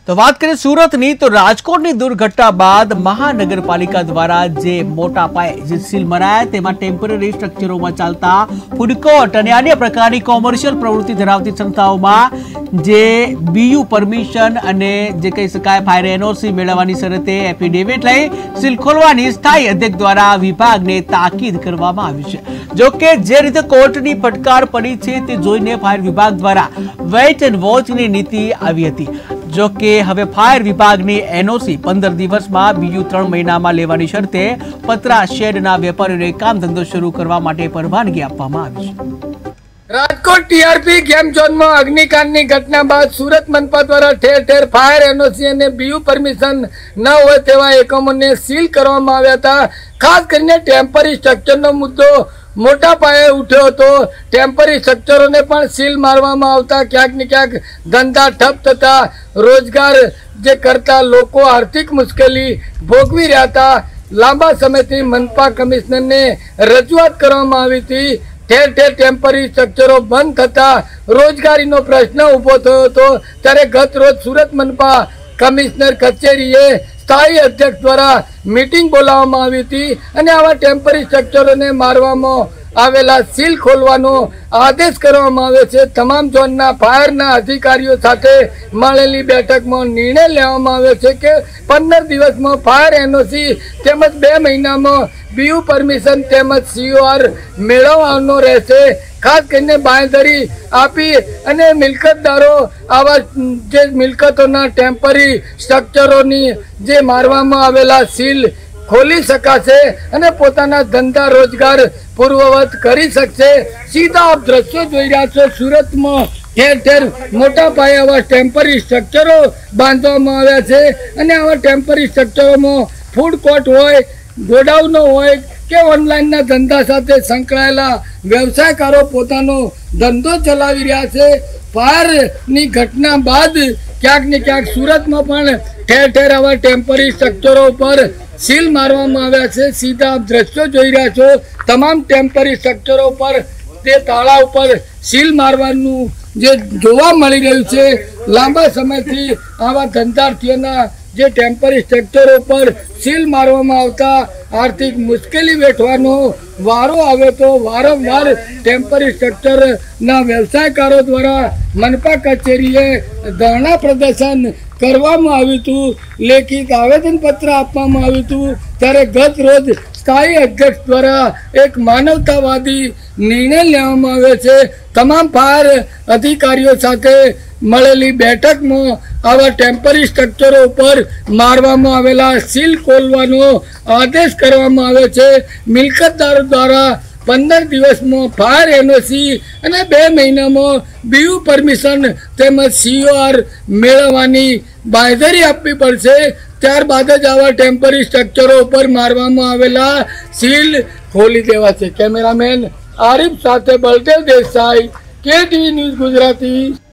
तो बात करें सूरतनी तो રાજકોટની દુર્ઘટના બાદ મહાનગરપાલિકા દ્વારા જે મોટા પાયે જે સીલ મરાયા તેમાં ટેમ્પરરી સ્ટ્રક્ચરોમાં ચાલતા ફૂડ કોર્ટ અને અન્ય પ્રકારની કોમર્શિયલ પ્રવૃત્તિ ધરાવતી સંસ્થાઓમાં જે બીયુ પરમિશન અને જે કહી શકાય ફાયર એનઓસી મેળવવાની શરતે એફિડેવિટ લઈ સીલ ખોલવાની સ્થાયી અધ્યક્ષ દ્વારા વિભાગને તાકીદ કરવામાં આવી છે। જો કે જે રીતે કોર્ટની ફટકાર પડી છે તે જોઈને ફાયર વિભાગ દ્વારા વેઇટ એન્ડ વોચની નીતિ આવી હતી। जो कि हवे फायर विभाग ने एनओसी 15 दिवस में बीजू 3 महीना में लेवानी शर्ते पतरा शेडना वेपारीओने काम धंधो शुरू करवा माटे परवानगी आपवामां आवी छे। राजकोट टीआरपी गेम जोन में अग्निकांड की घटना बाद सूरत मनपा द्वारा ठेर ठेर फायर एनओसी और बीयू परमिशन न होय तेवा एकमों ने सील करवामां आव्या हता। खास करीने टेम्पररी स्ट्रक्चरनो मुद्दो मोटा पाये उठ्यो तो टेम्पररी स्ट्रक्चरों ने पण सील मारवामां आवता क्यांक ने क्यांक धंधा ठप थता रोजगार जे करता लोको आर्थिक मुश्केली भोगवी रह्या हता। लांबा समयथी मनपा कमिश्नर ने रजूआत करवामां आवी हती। ठेर ठेर टेम्पररी स्ट्रक्चरो बंद थता रोजगारीनो प्रश्न उभो थयो हतो त्यारे गत रोज सूरत मनपा कमिश्नर कचेरीए स्थायी अध्यक्ष द्वारा मीटिंग बोलाववामां आवी हती अने आवा टेम्पररी स्ट्रक्चरोने मारवामां आवेला सील खोलवानो आदेश करवामां आव्यो छे। तमाम झोनना फायरना अधिकारीओ साथे मळेली बेठकमां निर्णय लेवामां आव्यो छे के 15 दिवसमां फायर एनओसी तेमज 2 महीनामां बीयू परमिशन तेमज सीओआर मेळवવાનો રહેશે। खास કરીને બાંયધરી આપી અને મિલકતદારો આવા જે મિલકતોના ટેમ્પરરી સ્ટ્રક્ચરોની જે મારવામાં આવેલા સીલ खोली सकाशे अने पोताना धंधा रोजगार पूर्ववत करी सकशे। सीधा आप दृश्यो जोई रह्या छो सूरत में ठेर ठेर मोटा पाये आवा टेम्पररी स्ट्रक्चरो बांधवामां आव्या छे अने आवा टेम्पररी स्ट्रक्चरो में फूड कोर्ट होय गोडाउनो होय के ऑनलाइन ना धंधा साथे संकळायेला व्यवसायकारो पोतानो धंधो चलावी रह्या छे। फायर नी घटना बाद क्यांक ने क्यांक सूरत में पण ठेर ठेर आवा टेम्पररी स्ट्रक्चरो पर सील मारवामां आव्या छे। सीधा आप दृश्यो जोई रह्या छो तमाम टेम्पररी स्ट्रक्चरो पर ते ताळा उपर सील मारवानुं जे जोवा मळी रह्युं छे। लांबा समयथी आवा धंधार्थीओना जे टेम्पररी स्ट्रक्चरो पर सील मारवामां आवता आर्थिक मुश्केली वेठવાનો वारो आवे तो वारंवार टेम्पररी स्ट्रक्चर ना व्यवसायकारो द्वारा मनपा कचेरीए धरना प्रदर्शन करवामां आव्युं हतुं। लेखित आवेदन पत्र आपवामां आव्युं हतुं त्यारे गत रोज स्थायी अध्यक्ष द्वारा एक मानवतावादी निर्णय लेवामां आव्यो छे। तमाम फायर अधिकारीओ साथे मळेली बेठक में आवा टेम्पररी स्ट्रक्चरो पर मारवामां आवेला सील खोलवानो आदेश करवामां आव्यो छे। मिलकतदारो द्वारा 15 दिवस में फायर एनओसी अने 2 महीना में बीयू परमिशन तेमज सीओआर मेळवવાની बांयधरी आपवी पड़शे। त्यारबाद ज आवा टेम्पररी स्ट्रक्चरो पर मारवामां आवेला सील खोली देवाशे। कैमरामेन आरिफ साथे बलदेव देसाई, KTV न्यूज गुजराती।